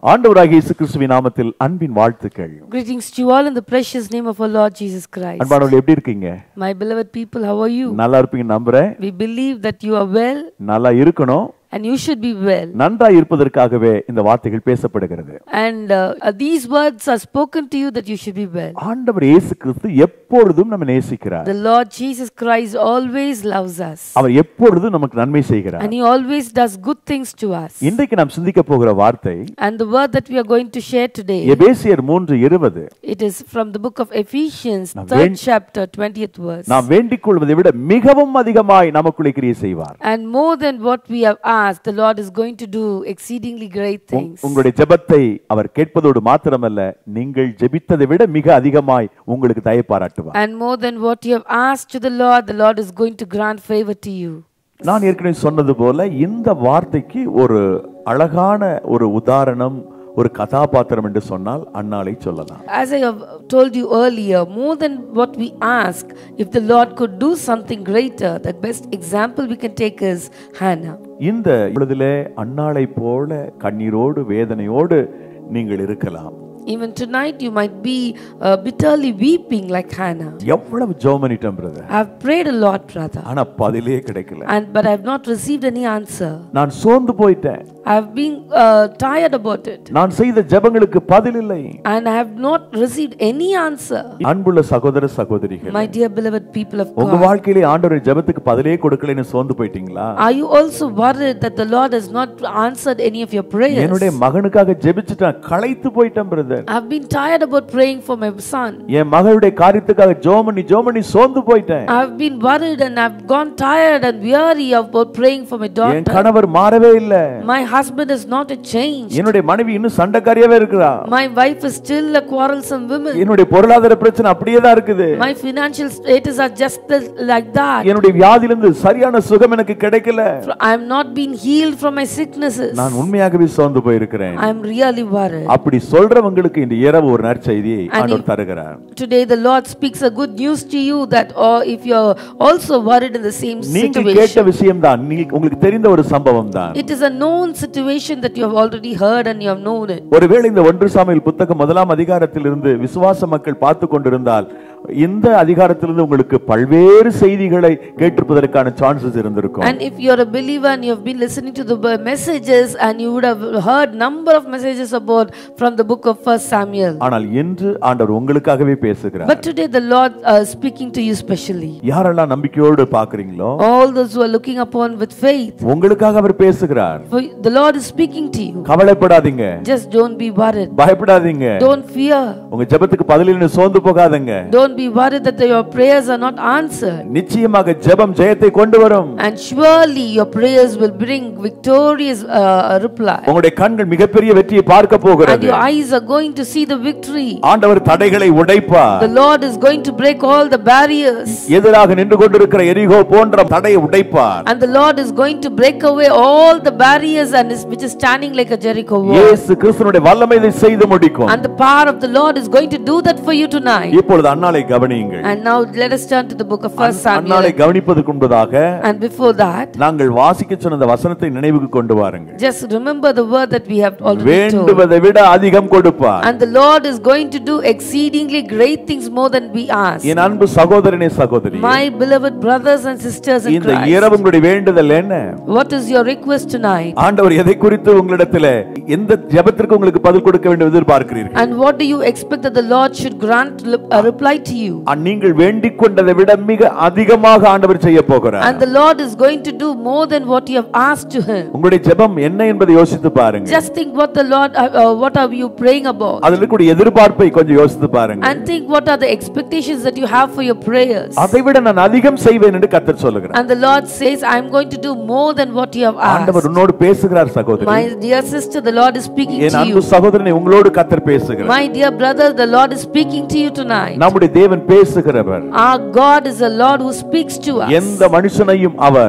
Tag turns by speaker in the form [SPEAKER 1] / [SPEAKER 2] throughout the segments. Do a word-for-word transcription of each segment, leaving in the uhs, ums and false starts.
[SPEAKER 1] ஆண்டவராகிய இயேசு கிறிஸ்துவின் நாமத்தில் அன்பின் வாழ்த்துக்கள்.
[SPEAKER 2] Greetings to you all in the precious name of our Lord Jesus Christ.
[SPEAKER 1] அன்பானவர்களே எப்படி இருக்கீங்க?
[SPEAKER 2] My beloved people, how are you?
[SPEAKER 1] நல்லா இருப்பீங்க நம்புறேன்.
[SPEAKER 2] We believe that you are well.
[SPEAKER 1] நல்லா இருக்கணும்.
[SPEAKER 2] And you should be well.
[SPEAKER 1] நன்றா இருப்பதற்காகவே இந்த வார்த்தைகள் பேசப்படுகிறது.
[SPEAKER 2] And uh, these words are spoken to you that you should be well.
[SPEAKER 1] ஆண்டவர் இயேசு கிறிஸ்து எப்பொழுதும் நம்மை நேசிக்கிறார்.
[SPEAKER 2] The Lord Jesus Christ always loves us.
[SPEAKER 1] அவர் எப்பொழுதும் நமக்கு நன்மை செய்கிறார்.
[SPEAKER 2] And he always does good things to us.
[SPEAKER 1] இன்றைக்கு நாம் சிந்திக்க போகிற வார்த்தை
[SPEAKER 2] And the word that we are going to share today,
[SPEAKER 1] எபேசியர் மூன்று இருபது.
[SPEAKER 2] it is from the book of Ephesians, third chapter, twentieth verse.
[SPEAKER 1] நாம் வேண்டிக் கொள்வதை விட மிகவும் அதிகமாய் நமக்குள்ளே கிரியை செய்வார்.
[SPEAKER 2] And more than what we have asked, the Lord is going to do exceedingly great things.
[SPEAKER 1] உங்களுடைய ஜெபத்தை அவர் கேட்பதோடு மாத்திரமல்ல, நீங்கள் ஜெபித்ததை விட மிக அதிகமாய் உங்களுக்கு தயை பாராட்டுவார்.
[SPEAKER 2] And more than what you have asked to the Lord, the Lord is going to grant favor to you.
[SPEAKER 1] நான் ஏற்கனவே சொன்னது போல இந்த வார்த்தைக்கு ஒரு அழகான ஒரு உதாரணம், ஒரு கதாபாத்திரம் என்று சொன்னால் அன்னாளை சொல்லலாம்.
[SPEAKER 2] As I have told you earlier, more than what we ask, if the Lord could do something greater, the best example we can take is Hannah.
[SPEAKER 1] இந்த பொழுதிலே அன்னாளை போல கண்ணீரோடு வேதனையோடு நீங்கள் இருக்கலாம்.
[SPEAKER 2] Even tonight you might be uh, bitterly weeping like Hannah.
[SPEAKER 1] எவ்வளவு ஜெபம் பண்ணிட்டேன் brother.
[SPEAKER 2] I have prayed a lot, brother.
[SPEAKER 1] ஆனா பதிலே கிடைக்கல.
[SPEAKER 2] And but I have not received any answer.
[SPEAKER 1] நான் சோர்ந்து போயிட்டேன்.
[SPEAKER 2] I have been uh, tired about it.
[SPEAKER 1] நான் செய்த ஜெபங்களுக்கு பதில் இல்லை.
[SPEAKER 2] And I have not received any answer.
[SPEAKER 1] அன்புள்ள சகோதர சகோதரிகளே,
[SPEAKER 2] My dear beloved people of
[SPEAKER 1] உங்க
[SPEAKER 2] God,
[SPEAKER 1] வாழ்க்கையிலே ஆண்டவர் ஜெபத்துக்கு பதிலே கொடுக்கலன்னு சோர்ந்து போயிட்டீங்களா?
[SPEAKER 2] are you also worried that the Lord has not answered any of your prayers?
[SPEAKER 1] என்னுடைய மகனுக்காக ஜெபிச்சிட்டேன், களைத்து போயிட்டேன் brother.
[SPEAKER 2] I've been tired about praying for my son.
[SPEAKER 1] என் மகளுடைய காரியத்துக்காக ஜெபம் பண்ணி ஜெபம் பண்ணி சோர்ந்து போயிட்டேன்.
[SPEAKER 2] I've been worried and I've gone tired and weary about praying for my daughter.
[SPEAKER 1] என் கணவர் மாறவே இல்ல.
[SPEAKER 2] My husband is not a change.
[SPEAKER 1] என்னுடைய மனைவி இன்னும் சண்டைக்காரியாவே இருக்கறா.
[SPEAKER 2] My wife is still a quarrelsome woman.
[SPEAKER 1] என்னுடைய பொருளாதார பிரச்சனை அப்படியே தான் இருக்குது.
[SPEAKER 2] My financial status are just the, like that.
[SPEAKER 1] என்னுடைய வியாதியிலிருந்து சரியான சுகம் எனக்கு கிடைக்கல.
[SPEAKER 2] I am not being healed from my sicknesses.
[SPEAKER 1] நான் உண்மையாகவே சோர்ந்து போயிருக்கிறேன்.
[SPEAKER 2] I am really worried.
[SPEAKER 1] அப்படி சொல்றவங்களுக்கு இந்த இரவு ஒரு நற்செய்தியை ஆண்டவர் தருகிறார்.
[SPEAKER 2] Today the Lord speaks a good news to you that or if you are also worried in the same
[SPEAKER 1] நீங்க
[SPEAKER 2] situation.
[SPEAKER 1] கேட்ட விஷயம் தான், உங்களுக்கு தெரிந்த ஒரு சம்பவம் தான்.
[SPEAKER 2] It is a known situation that you have already heard and you have known it.
[SPEAKER 1] ஒருவேளை இந்த ஒன்று சாமுவேல் புத்தகம் முதலாம் அதிகாரத்திலிருந்து விசுவாச மக்கள் பார்த்து கொண்டிருந்தால் இந்த அதிகாரத்திலிருந்து உங்களுக்கு பல்வேறு செய்திகளை கேட்டிருப்பதற்கான சான்சஸ் இருந்திருக்கும்.
[SPEAKER 2] And if you are a believer and you have been listening to the messages and you would have heard number of messages about from the book of First Samuel.
[SPEAKER 1] ஆனால் இன்று ஆண்டவர் உங்களுக்காகவே பேசுகிறார்.
[SPEAKER 2] But today the Lord uh, speaking to you specially.
[SPEAKER 1] யாரெல்லாம் நம்பிக்கையோடு பார்க்கறீங்களோ,
[SPEAKER 2] all those who are looking upon with faith,
[SPEAKER 1] உங்களுக்காக அவர் பேசுகிறார்.
[SPEAKER 2] For the Lord is speaking to you.
[SPEAKER 1] கவலைப்படாதீங்க.
[SPEAKER 2] Just don't be worried.
[SPEAKER 1] பயப்படாதீங்க.
[SPEAKER 2] Don't fear.
[SPEAKER 1] உங்க ஜெபத்துக்கு பதில் இல்லைன்னு சோர்ந்து போகாதீங்க.
[SPEAKER 2] Don't be worried that your prayers are not answered.
[SPEAKER 1] நிச்சயமாக ஜெபம் ஜெயத்தை கொண்டு வரும்.
[SPEAKER 2] And surely your prayers will bring victorious uh, reply.
[SPEAKER 1] உங்களுடைய கண்கள் மிகப்பெரிய வெற்றியை பார்க்க போகிறது.
[SPEAKER 2] And your eyes are going to see the victory.
[SPEAKER 1] ஆண்டவர் தடைகளை உடைப்பார்.
[SPEAKER 2] The Lord is going to break all the barriers.
[SPEAKER 1] எதிராக நின்று கொண்டிருக்கிற எரிகோ போன்ற தடையை உடைப்பார்.
[SPEAKER 2] And the Lord is going to break away all the barriers and is, which is standing like a Jericho wall.
[SPEAKER 1] இயேசு கிறிஸ்துவினுடைய வல்லமை இதை செய்து முடிக்கும்.
[SPEAKER 2] And the power of the Lord is going to do that for you tonight.
[SPEAKER 1] இப்பொழுது அன்னாளை கவனியுங்கள்.
[SPEAKER 2] And now let us turn to the book of First Samuel.
[SPEAKER 1] அன்னாளை கவனிப்பதற்கு முன்பதாக
[SPEAKER 2] And before that,
[SPEAKER 1] நாங்கள் வாசிக்க சொன்ன அந்த வசனத்தை நினைவுக்கு கொண்டு வாருங்கள்.
[SPEAKER 2] just remember the word that we have already told.
[SPEAKER 1] வேண்டுவதை விட அதிகம் கொடுப்பார்.
[SPEAKER 2] And the Lord is going to do exceedingly great things more than we ask.
[SPEAKER 1] என் அன்பு சகோதரனே சகோதரியே,
[SPEAKER 2] My beloved brothers and sisters in
[SPEAKER 1] இந்த
[SPEAKER 2] Christ,
[SPEAKER 1] இரவு உங்களுடைய வேண்டுதல் என்ன?
[SPEAKER 2] what is your request tonight?
[SPEAKER 1] ஆண்டவர் எதை குறித்து உங்களிடத்திலே எந்த ஜெபத்திற்கு உங்களுக்கு பதில் கொடுக்க வேண்டும் எதிர்பார்க்கிறீர்கள்?
[SPEAKER 2] And what do you expect that the Lord should grant a reply to you?
[SPEAKER 1] நீங்கள் வேண்டிக் கொண்டதை விட மிக அதிகமாக ஆண்டவர் செய்ய போகிறார்.
[SPEAKER 2] And the Lord is going to do more than what you have asked to him.
[SPEAKER 1] உங்களுடைய ஜெபம் என்ன என்பதை யோசித்து பாருங்க.
[SPEAKER 2] Just think what the Lord uh, uh, what are you praying about?
[SPEAKER 1] அதில் இருக்கக்கூடிய எதிர்பார்ப்பை கொஞ்சம் யோசித்து பாருங்க.
[SPEAKER 2] And think what are the expectations that you have for your prayers.
[SPEAKER 1] அதை விட நான் அதிகம் செய்வேன் என்று கர்த்தர் சொல்லுகிறார்.
[SPEAKER 2] And the Lord says, I am going to do more than what you have asked.
[SPEAKER 1] ஆண்டவர் உன்னோடு பேசுகிறார் சகோதரி.
[SPEAKER 2] My dear sister, the Lord is speaking
[SPEAKER 1] N
[SPEAKER 2] to
[SPEAKER 1] அன்பு
[SPEAKER 2] you.
[SPEAKER 1] சகோதரனே, உங்களோடு கர்த்தர் பேசுகிறார்.
[SPEAKER 2] My dear brother, the Lord is speaking to you tonight.
[SPEAKER 1] நம்முடைய தேவன் பேசுகிறவர்.
[SPEAKER 2] Our God is a Lord who speaks to us.
[SPEAKER 1] எந்த மனுஷனையும் அவர்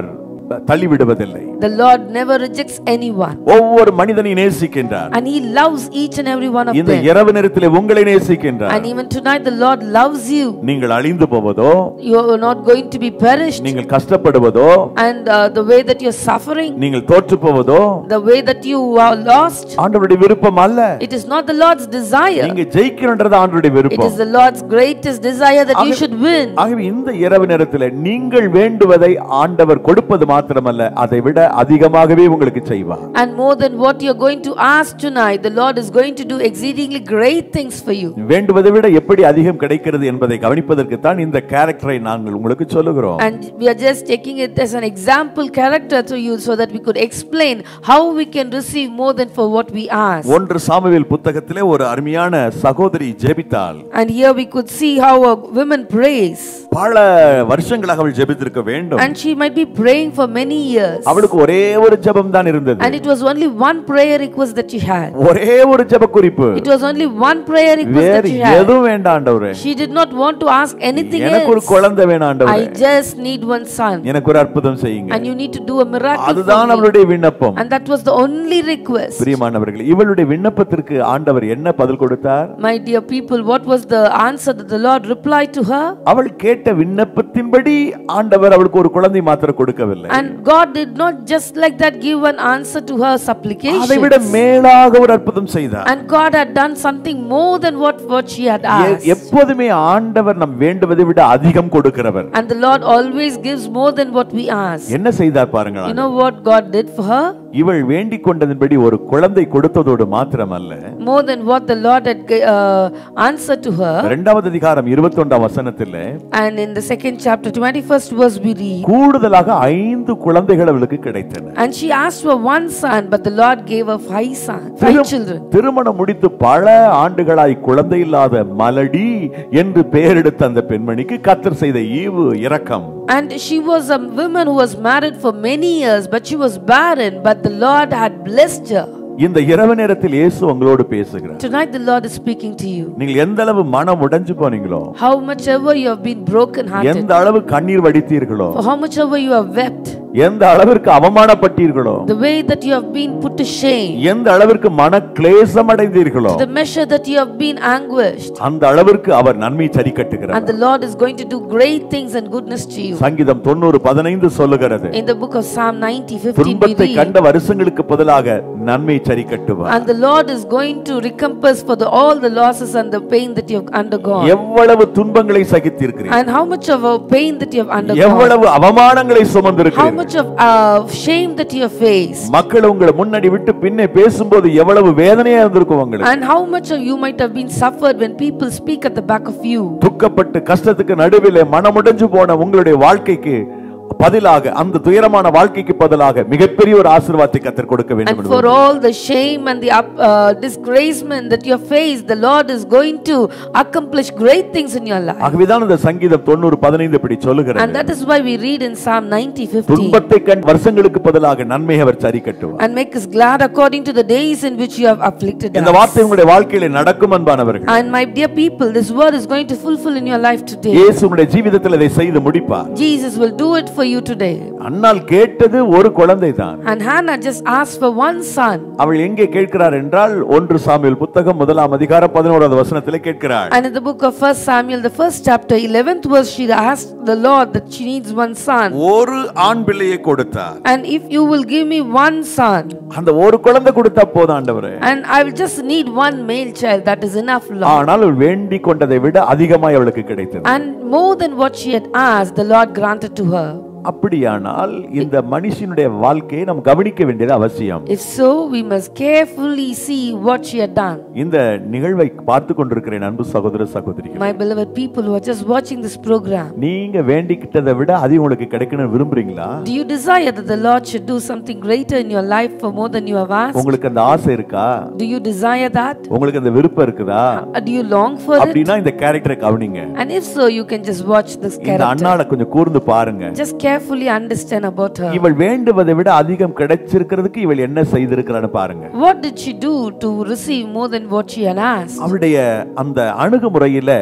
[SPEAKER 1] தள்ளிவிடுவதில்லை.
[SPEAKER 2] The Lord never rejects anyone.
[SPEAKER 1] ஒவ்வொரு மனிதனை நேசிக்கின்றார்.
[SPEAKER 2] And he loves each and every one of
[SPEAKER 1] இந்த
[SPEAKER 2] them.
[SPEAKER 1] இரவு நேரத்திலே உங்களை நேசிக்கின்றார்.
[SPEAKER 2] And even tonight the Lord loves you.
[SPEAKER 1] நீங்கள் அழிந்து போவதோ,
[SPEAKER 2] You are not going to be perished.
[SPEAKER 1] நீங்கள் கஷ்டப்படுவதோ,
[SPEAKER 2] And uh, the way that you are suffering,
[SPEAKER 1] நீங்கள் தோற்று போவதோ
[SPEAKER 2] the way that you are lost,
[SPEAKER 1] ஆண்டவருடைய விருப்பம் அல்ல.
[SPEAKER 2] it is not the Lord's desire.
[SPEAKER 1] நீங்க ஜெயிக்கணும்ன்றது ஆண்டவருடைய
[SPEAKER 2] It
[SPEAKER 1] விருப்பம்.
[SPEAKER 2] is the Lord's greatest desire that you should win.
[SPEAKER 1] ஆகவே இந்த இரவு நேரத்திலே நீங்கள் வேண்டுவதை ஆண்டவர் கொடுப்பது மாத்திரமல்ல, அதை விட அதிகமாகவே உங்களுக்கு செய்வார்.
[SPEAKER 2] And more than what you are going to ask tonight, the Lord is going to do exceedingly great things for you.
[SPEAKER 1] வேண்டுவதை விட எப்படி அதிகம் கிடைக்கிறது என்பதை கவனிப்பதற்கு தான் இந்த கேரக்டரை நாங்கள் உங்களுக்கு சொல்லுகிறோம்.
[SPEAKER 2] And we are just taking it as an example character to you so that we could explain how we can receive more than for what we ask.
[SPEAKER 1] ஒன்று சாமுவேல் புத்தகத்திலே ஒரு அருமையான சகோதரி ஜெபித்தாள்.
[SPEAKER 2] And here we could see how a woman prays.
[SPEAKER 1] பல வருஷங்களாக அவள் ஜெபித்திருக்க வேண்டும்.
[SPEAKER 2] And she might be praying for many years.
[SPEAKER 1] அவளுக்கு ஒரே ஒரு ஜெபம் தான் இருந்தது.
[SPEAKER 2] And it was only one prayer request that she had.
[SPEAKER 1] ஒரே ஒரு ஜெப குறிப்பு.
[SPEAKER 2] It was only one prayer request that she had.
[SPEAKER 1] வேற எதுவும் வேண்டாம் ஆண்டவரே.
[SPEAKER 2] She did not want to ask anything else.
[SPEAKER 1] எனக்கு ஒரு குழந்தை வேணும் ஆண்டவரே.
[SPEAKER 2] I just need one son.
[SPEAKER 1] எனக்கு ஒரு அற்புதம் செய்யுங்க.
[SPEAKER 2] And you need to do a miracle.
[SPEAKER 1] அதுதான் அவளுடைய விண்ணப்பம்.
[SPEAKER 2] And that was the only request.
[SPEAKER 1] பிரியமானவர்களே, இவளுடைய விண்ணப்பத்திற்கு ஆண்டவர் என்ன பதில் கொடுத்தார்?
[SPEAKER 2] My dear people, what was the answer that the Lord replied to her?
[SPEAKER 1] அவள் கேட்ட விண்ணப்பத்தின்படி ஆண்டவர் அவளுக்கு ஒரு குழந்தை மாத்திரம் கொடுக்கவில்லை.
[SPEAKER 2] And God did not just like that give an answer to her supplication.
[SPEAKER 1] அதைவிட மேலாக ஒரு அற்புதம் செய்தார்.
[SPEAKER 2] And God had done something more than what what she had asked.
[SPEAKER 1] எப்போதுமே ஆண்டவர் நாம் வேண்டுவதை விட அதிகம் கொடுக்கிறவர்.
[SPEAKER 2] And the Lord always gives more than what we ask.
[SPEAKER 1] என்ன செய்தார் பாருங்க.
[SPEAKER 2] You know what God did for her?
[SPEAKER 1] இவள் வேண்டிக் கொண்டதின்படி ஒரு குழந்தை கொடுத்ததோடு மாத்திரமல்ல,
[SPEAKER 2] more than what the Lord had uh, answered to her.
[SPEAKER 1] இரண்டாவது அதிகாரம் இருபத்தி ஒன்றாம் வசனத்திலே,
[SPEAKER 2] And in the second chapter twenty-first verse we read,
[SPEAKER 1] கூடுதலாக ஐந்து குழந்தைகள் அவளுக்கு கிடைத்தன.
[SPEAKER 2] And she asked for one son, but the Lord gave her five sons, five children.
[SPEAKER 1] திருமணம் முடித்து பல ஆண்டுகளாய் குழந்தை இல்லாத மலடி என்று பெயரெடுத்த அந்த பெண்மணிக்கு கர்த்தர் செய்த ஈவு இரக்கம்.
[SPEAKER 2] And she was a woman who was married for many years, but she was barren, but the Lord had blessed her.
[SPEAKER 1] இந்த இரவு நேரத்தில் இயேசு உங்களோடு பேசுகிறார்.
[SPEAKER 2] Tonight the Lord is speaking to you.
[SPEAKER 1] நீங்கள் எந்த அளவு மனம் உடைஞ்சு போனீங்களோ,
[SPEAKER 2] how much ever you have been broken hearted,
[SPEAKER 1] எந்த அளவு கண்ணீர் வடித்தீர்களோ,
[SPEAKER 2] for how much ever you have wept,
[SPEAKER 1] எந்த அளவிற்கு அவமானப்பட்டீர்களோ,
[SPEAKER 2] the way that you have been put to shame,
[SPEAKER 1] எந்த அளவிற்கு மன கிளேசம் அடைந்தீர்களோ,
[SPEAKER 2] the measure that you have been anguished,
[SPEAKER 1] அந்த அளவிற்கு அவர் நன்மை சரி கட்டுகிறார்.
[SPEAKER 2] and the Lord is going to do great things and goodness to you.
[SPEAKER 1] சங்கீதம் தொண்ணூறு பதினைந்து சொல்லுகிறது,
[SPEAKER 2] in the book of Psalm ninety fifteen
[SPEAKER 1] துன்பத்தை கண்ட வருஷங்களுக்கு பதிலாக நன்மை சரி கட்டுவார்.
[SPEAKER 2] And the Lord is going to recompense for the all the losses and the pain that you have undergone.
[SPEAKER 1] எவ்வளவு துன்பங்களை சகித்தீர்கள்,
[SPEAKER 2] and how much of a pain that you have undergone,
[SPEAKER 1] எவ்வளவு அவமானங்களை சுமந்திருக்கிறீர்கள்,
[SPEAKER 2] how much of uh, shame that you have faced,
[SPEAKER 1] மக்கள் உங்களை முன்னாடி விட்டு பின்னே பேசும்போது எவ்வளவு வேதனையா இருந்திருக்கும் உங்களுக்கு,
[SPEAKER 2] and how much of you might have been suffered when people speak at the back of you.
[SPEAKER 1] துக்கப்பட்டு கஷ்டத்துக்கு நடுவிலே மனமுடைஞ்சு போன உங்களுடைய வாழ்க்கைக்கு பதிலாக, அந்த துயரமான வாழ்க்கைக்கு பதிலாக மிகப்பெரிய ஒரு ஆசீர்வாதத்தை கர்த்தர் கொடுக்க வேண்டும்.
[SPEAKER 2] And for all the shame and the uh, disgracement that you have faced, the Lord is going to accomplish great things in your life.
[SPEAKER 1] ஆகவேதான் இந்த சங்கீதம் தொண்ணூறு பதினைந்து இப்படி சொல்லுகிறது.
[SPEAKER 2] And that is why we read in Psalm ninety fifteen,
[SPEAKER 1] துன்பத்தை கண்ட வருஷங்களுக்கு பதிலாக நன்மை அவர் சரி கட்டுவார்.
[SPEAKER 2] and make us glad according to the days in which you have afflicted us.
[SPEAKER 1] இந்த வார்த்தை உங்களுடைய வாழ்க்கையிலே நடக்கும் அன்பானவர்களே.
[SPEAKER 2] And my dear people, this word is going to fulfill in your life today.
[SPEAKER 1] இயேசு உங்களுடைய ஜீவிதத்தில் இதை செய்து முடிப்பார்.
[SPEAKER 2] Jesus will do it for you today.
[SPEAKER 1] அன்னாள் கேட்டது ஒரு குழந்தை தான்.
[SPEAKER 2] And Hannah just asked for one son.
[SPEAKER 1] அவள் எங்கே கேட்கிறார் என்றால் ஒன்று சாமுவேல் புத்தகம் முதலாம் அதிகாரம் பதினோராவது வசனத்திலே கேட்கிறாள்.
[SPEAKER 2] And in the book of First Samuel, the first chapter, eleventh verse, she asked the Lord that she needs one son.
[SPEAKER 1] ஒரு ஆண் பிள்ளையை கொடுத்தார்.
[SPEAKER 2] And if you will give me one son,
[SPEAKER 1] அந்த ஒரு குழந்தை கொடுத்தா போதும் ஆண்டவரே.
[SPEAKER 2] and I will just need one male child, that is enough, Lord.
[SPEAKER 1] ஆனால் அவள் வேண்டிக் கொண்டதை விட அதிகமாய் அவளுக்கு கிடைத்தது.
[SPEAKER 2] And more than what she had asked, the Lord granted to her.
[SPEAKER 1] அப்படியானால் இந்த மனுஷனுடைய வாழ்க்கையை நாம் கவனிக்க வேண்டியது அவசியம்.
[SPEAKER 2] If so, we must carefully see what she had done.
[SPEAKER 1] இந்த நிகழ்வை பார்த்து கொண்டிருக்கிற அன்பு சகோதர சகோதரிகள்,
[SPEAKER 2] My beloved people who are just watching this program,
[SPEAKER 1] நீங்க வேண்டிக்கிட்டதை விட அது உங்களுக்கு கிடைக்கணும் விரும்புறீங்களா?
[SPEAKER 2] do you desire that the Lord should do something greater in your life for more than you have asked?
[SPEAKER 1] உங்களுக்கு அந்த ஆசை இருக்கா?
[SPEAKER 2] Do you desire that?
[SPEAKER 1] உங்களுக்கு அந்த விருப்பம் இருக்குதா?
[SPEAKER 2] Do you long for it?
[SPEAKER 1] அப்படினா இந்த கேரக்டரை கவனிங்க.
[SPEAKER 2] And if so, you can just watch this character.
[SPEAKER 1] இந்த அண்ணாளை கொஞ்சம் கூர்ந்து பாருங்க.
[SPEAKER 2] Just carefully understand about her.
[SPEAKER 1] இவள் வேண்டுவதை விட அதிகம் கிடைச்சிருக்கிறதுக்கு இவள் என்ன செய்திருக்கிறான்னு பாருங்க.
[SPEAKER 2] What did she do to receive more than what she had asked?
[SPEAKER 1] அவளுடைய அந்த அணுகுமுறையில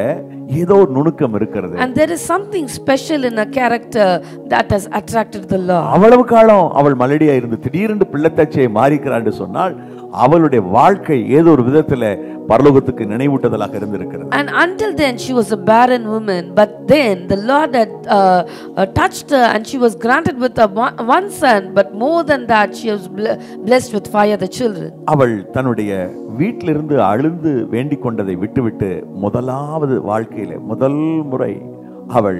[SPEAKER 1] ஏதோ ஒரு நுணுக்கம் இருக்கிறது.
[SPEAKER 2] And there is something special in her character that has attracted the Lord.
[SPEAKER 1] அவ்வளவு காலம் அவள் மலடியா இருந்து திடீரென்று பிள்ளைத்தாச்சியை மாறிக்கிறாள் என்று சொன்னால் அவளுடைய வாழ்க்கை ஏதோ ஒரு விதத்துல பரலோகத்துக்கு நினைவூட்டுதலாக இருந்திருக்கிறது.
[SPEAKER 2] And until then she was a barren woman, but then the Lord had uh, uh, touched her and she was granted with a one, one son, but more than that she was ble- blessed with five other children.
[SPEAKER 1] அவள் தன்னுடைய வீட்டிலிருந்து அழுந்து வேண்டிக் கொண்டதை விட்டுவிட்டு முதலாவது வாழ்க்கையில முதல் முறை அவள்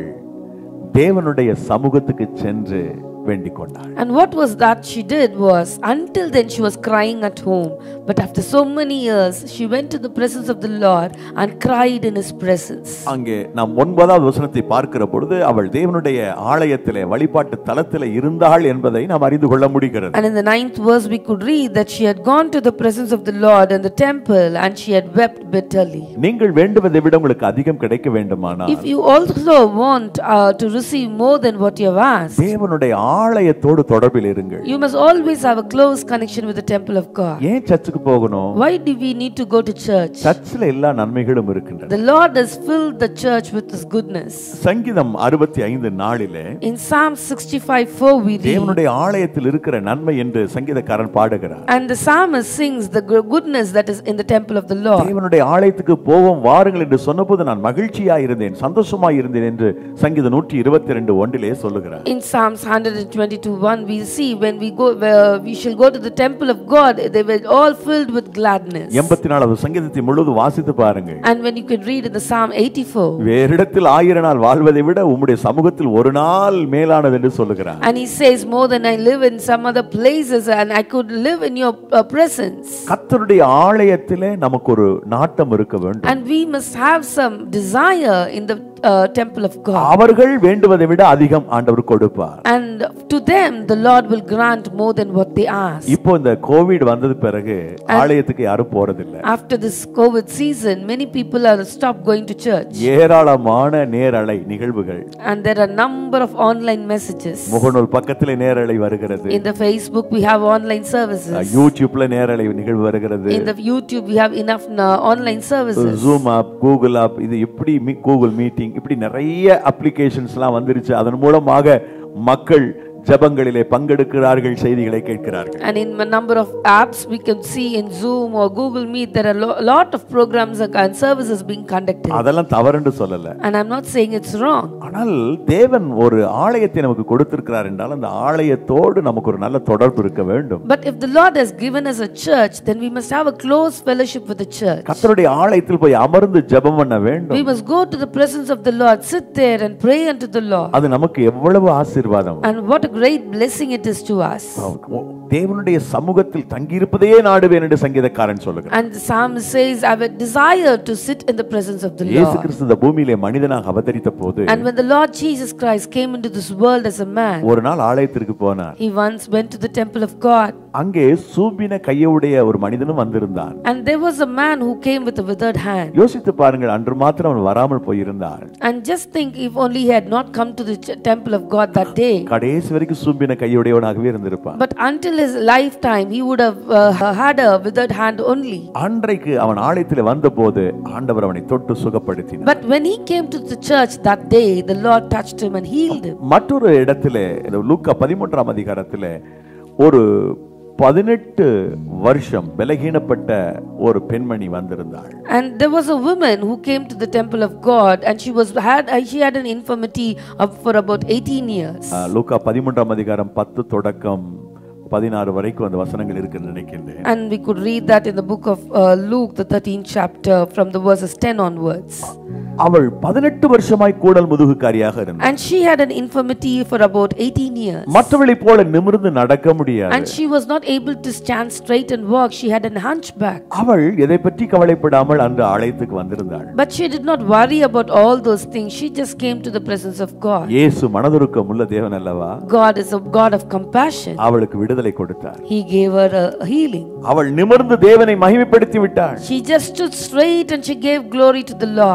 [SPEAKER 1] தேவனுடைய சமூகத்துக்கு சென்று வேண்டிக் கொண்டாள்.
[SPEAKER 2] And what was that she did was, until then she was crying at home, but after so many years she went to the presence of the Lord and cried in his presence.
[SPEAKER 1] அங்கே நாம் ஒன்பதாவது வசனத்தை பார்க்கிற பொழுது அவள் தேவனுடைய ஆலயத்திலே வழிபாட்டு தலத்திலே இருந்தாள் என்பதை நாம் அறிந்து கொள்ள முடிகிறது.
[SPEAKER 2] And in the ninth verse we could read that she had gone to the presence of the Lord in the temple and she had wept bitterly.
[SPEAKER 1] நீங்கள் வேண்டுவதை விட உங்களுக்கு அதிகம் கிடைக்க வேண்டுமானால்,
[SPEAKER 2] If you also want uh, to receive more than what you have asked,
[SPEAKER 1] தேவனுடைய ஆலயத்தோடு தொடர்பில் இருங்கள்.
[SPEAKER 2] you must always have a close connection with the temple of God.
[SPEAKER 1] ஏன் சர்ச்சுக்கு போகணும்?
[SPEAKER 2] Why do we need to go to church?
[SPEAKER 1] சர்ச்சில் எல்லா நன்மைகளும் இருக்கின்றன.
[SPEAKER 2] The Lord has filled the church with his goodness.
[SPEAKER 1] சங்கீதம் அறுபத்தி ஐந்து நாளிலே
[SPEAKER 2] In Psalm sixty-five four we read,
[SPEAKER 1] தேவனுடைய ஆலயத்தில் இருக்கிற நன்மை என்று சங்கீதக்காரன் பாடுகிறார்.
[SPEAKER 2] and the psalmist sings the goodness that is in the temple of the Lord.
[SPEAKER 1] தேவனுடைய ஆலயத்துக்கு போவோம் வாருங்கள் என்று சொன்னபோது நான் மகிழ்ச்சியாய் இருந்தேன், சந்தோஷமாய் இருந்தேன் என்று சங்கீதம் நூற்று இருபத்தி இரண்டு ஒன்றிலே சொல்லுகிறார்.
[SPEAKER 2] In Psalms one twenty-two one we see when we go where we shall go to the temple of God, they were all filled with gladness.
[SPEAKER 1] எண்பத்தி நான்காவது சங்கீதத்தை முழுவதும் வாசித்து பாருங்கள்.
[SPEAKER 2] And when you could read in the Psalm eighty-four,
[SPEAKER 1] வேறிடத்தில் ஆயிரம் நாள் வாழ்வதை விட உம்முடைய சமூகத்தில் ஒரு நாள் மேலானது என்று சொல்லுகிறார்.
[SPEAKER 2] and he says, more than I live in some other places and I could live in your uh, presence.
[SPEAKER 1] கர்த்தருடைய ஆலயத்திலே நமக்கு ஒரு நாட்டம் இருக்க வேண்டும்.
[SPEAKER 2] And we must have some desire in the uh, temple of God.
[SPEAKER 1] அவர்கள் வேண்டுவதை விட அதிகம் ஆண்டவர் கொடுப்பார்.
[SPEAKER 2] And to them the Lord will grant more than what they ask.
[SPEAKER 1] இப்போ இந்த கோவிட் வந்தது பிறகு ஆலயத்துக்கு யாரும் போறதில்லை.
[SPEAKER 2] After this COVID season, many people are stopped going to church.
[SPEAKER 1] ஏராளமான நேரலை நிகழ்வுகள்.
[SPEAKER 2] And there are number of online messages.
[SPEAKER 1] முகநூல் பக்கத்திலே நேரலை வருகிறது.
[SPEAKER 2] In the Facebook we have online services.
[SPEAKER 1] யூடியூப்ல நேரலை நிகழ்வு வருகிறது.
[SPEAKER 2] In the YouTube we have enough uh, online services.
[SPEAKER 1] Zoom app, Google app, இது இப்படி கூகுள் மீட்டிங் இப்படி நிறைய அப்ளிகேஷன்ஸ்லாம் வந்துருச்சு. அதன் மூலமாக மக்கள் ஜபங்களிலே பங்கெடுக்கிறார்கள், செய்திகளை கேட்கிறார்கள்.
[SPEAKER 2] And in a number of apps we can see in Zoom or Google Meet there are a lot of programs and services being conducted.
[SPEAKER 1] அதெல்லாம் தவறுன்னு சொல்லல.
[SPEAKER 2] And I'm not saying it's wrong.
[SPEAKER 1] ஆனால் தேவன் ஒரு ஆலயத்தை நமக்கு கொடுத்திருக்கிறார் என்றால் அந்த ஆலயத்தோடு நமக்கு ஒரு நல்ல தொடர்பு இருக்க வேண்டும்.
[SPEAKER 2] But if the Lord has given us a church, then we must have a close fellowship with the church.
[SPEAKER 1] கர்த்தருடைய ஆலயத்தில் போய் அமர்ந்து ஜெபம் பண்ண வேண்டும்.
[SPEAKER 2] We must go to the presence of the Lord, sit there and pray unto the Lord.
[SPEAKER 1] அது நமக்கு எவ்வளவு ஆசீர்வாதம்.
[SPEAKER 2] And what a great blessing it is to us.
[SPEAKER 1] தேவனுடைய சமூகத்தில் தங்கியிருப்பதையே நாடுவேன் என்று சங்கீதக்காரன் சொல்லுகிறார்.
[SPEAKER 2] And the psalmist says, I have a desire to sit in the presence of the Lord.
[SPEAKER 1] இயேசு கிறிஸ்து இந்த பூமியிலே மனிதனாக அவதரித்த போது,
[SPEAKER 2] And when the Lord Jesus Christ came into this world as a man,
[SPEAKER 1] ஒரு நாள் ஆலயத்திற்கு போனார்.
[SPEAKER 2] he once went to the temple of God.
[SPEAKER 1] அங்கே சூம்பின கையுடைய ஒரு மனிதனும் வந்திருந்தான்.
[SPEAKER 2] And there was a man who came with a withered hand.
[SPEAKER 1] யோசித்து பாருங்கள், அன்று மாத்திரம் அவன் வராமல் போயிருந்தார்.
[SPEAKER 2] And just think, if only he had not come to the ch- temple of God that day.
[SPEAKER 1] கடைசி வரைக்கும் சூம்பின கையுடையவனாகவே இருந்திருப்பான்.
[SPEAKER 2] But until his lifetime he would have uh, had a withered hand only.
[SPEAKER 1] அன்றைக்கு அவன் ஆலயத்தில் வந்தபோது ஆண்டவர் அவனை தொட்டு சுகப்படுத்தினார்.
[SPEAKER 2] But when he came to the church that day, the Lord touched him and healed him.
[SPEAKER 1] மற்றொரு இடத்திலே லூக்கா பதிமூன்றாம் அதிகாரத்திலே ஒரு பதினெட்டு வருஷம் பலகீனப்பட்ட ஒரு பெண்மணி வந்திருந்தாள்.
[SPEAKER 2] And there was a woman who came to the temple of God and she was had she had an infirmity of for about eighteen years.
[SPEAKER 1] லூக்கா பதிமூன்றாம் அதிகாரம் பத்து தொடக்கம் பதினாறு வரைக்கும் அந்த வசனங்கள் இருக்குன்னு நினைக்கிறேன்.
[SPEAKER 2] And we could read that in the book of uh, Luke, the thirteenth chapter, from the verses ten onwards.
[SPEAKER 1] அவள் பதினெட்டு வருஷமாய் கூடல் முதுகுக்காரியாக இருந்தாள்.
[SPEAKER 2] And she had an infirmity for about eighteen years.
[SPEAKER 1] மற்றவளை போல நிமிர்ந்து நடக்க முடியாது.
[SPEAKER 2] And she was not able to stand straight and walk. She had a hunchback.
[SPEAKER 1] அவள் எதை பற்றி கவலைப்படாமல் அந்த ஆலயத்துக்கு வந்திருந்தாள்.
[SPEAKER 2] But she did not worry about all those things. She just came to the presence of God.
[SPEAKER 1] இயேசு மனதுருக்கம் உள்ள தேவன் அல்லவா?
[SPEAKER 2] God is a God of compassion.
[SPEAKER 1] அவளுக்கு விடுதலை கொடுத்தார்.
[SPEAKER 2] He gave her a healing.
[SPEAKER 1] அவள் நிமிர்ந்து தேவனை மகிமைப்படுத்தி விட்டாள்.
[SPEAKER 2] She just stood straight and she gave glory to the Lord.